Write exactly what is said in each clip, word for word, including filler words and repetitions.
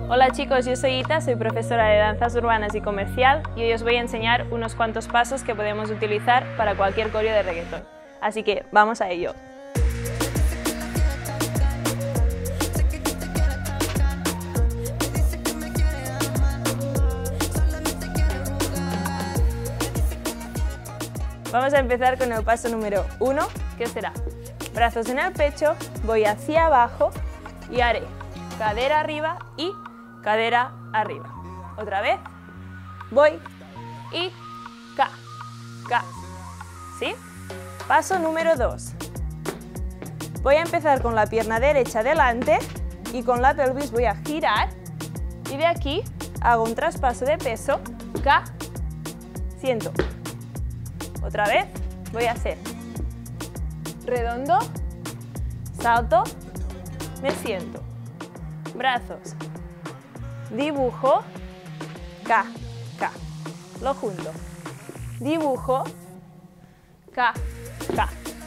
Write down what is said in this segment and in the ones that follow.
Hola chicos, yo soy Ita, soy profesora de danzas urbanas y comercial y hoy os voy a enseñar unos cuantos pasos que podemos utilizar para cualquier coreo de reggaetón. Así que vamos a ello. Vamos a empezar con el paso número uno, que será brazos en el pecho, voy hacia abajo y haré cadera arriba y cadera arriba. Otra vez, voy y ca, ca, ¿sí? Paso número dos. Voy a empezar con la pierna derecha delante y con la pelvis voy a girar y de aquí hago un traspaso de peso, ca, siento. Otra vez, voy a hacer redondo, salto, me siento, brazos, dibujo, ca, ca, lo junto, dibujo, ca, ca.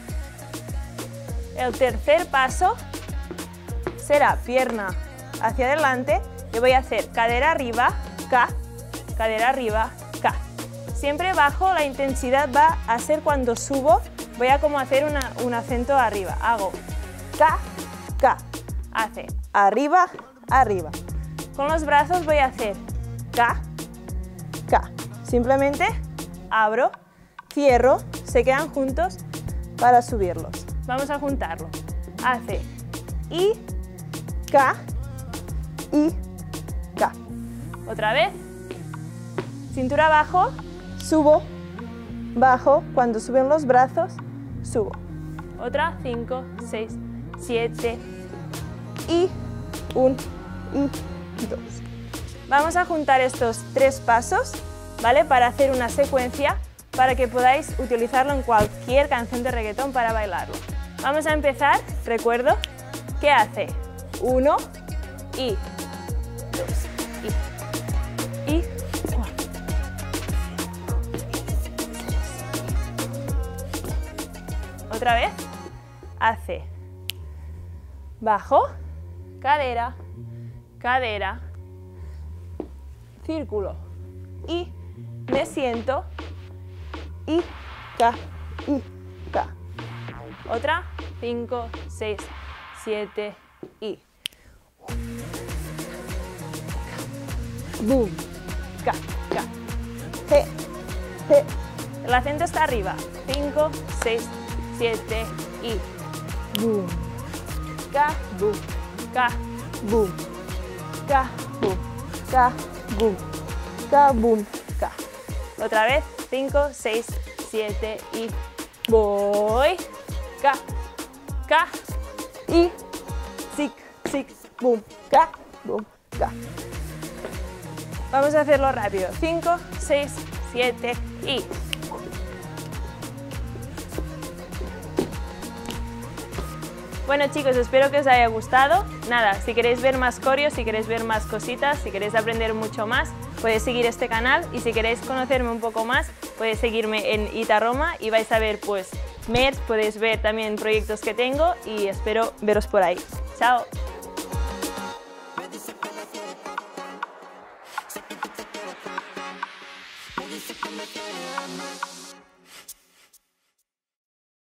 El tercer paso será pierna hacia adelante y voy a hacer cadera arriba, ca, cadera arriba, ca. Siempre bajo, la intensidad va a ser cuando subo, voy a como hacer una, un acento arriba, hago ca, ca, hace arriba, arriba. Con los brazos voy a hacer ca, ca. Simplemente abro, cierro, se quedan juntos para subirlos. Vamos a juntarlo. Hace y, ca, y, ca. Otra vez, cintura abajo, subo, bajo, cuando suben los brazos, subo. Otra, cinco, seis, siete, y, un, y, dos. Vamos a juntar estos tres pasos, ¿vale? Para hacer una secuencia, para que podáis utilizarlo en cualquier canción de reggaetón para bailarlo. Vamos a empezar, recuerdo, que hace uno, y, dos, y, y, otra vez, hace bajo, cadera, cadera, círculo y me siento y ca, y ca. Otra, cinco, seis, siete y boom, ca, ca, he, he. El acento está arriba, cinco, seis, siete y boom, ca, boom, ca, boom, ca, boom, ca, boom, ca, boom, ca. Otra vez, cinco, seis, siete y voy, ca, ca, y sic, sic, boom, ca, boom, ca. Vamos a hacerlo rápido, cinco, seis, siete y bueno chicos, espero que os haya gustado. Nada, si queréis ver más coreos, si queréis ver más cositas, si queréis aprender mucho más, podéis seguir este canal y si queréis conocerme un poco más, podéis seguirme en Ita Roma y vais a ver pues merch, podéis ver también proyectos que tengo y espero veros por ahí. Chao.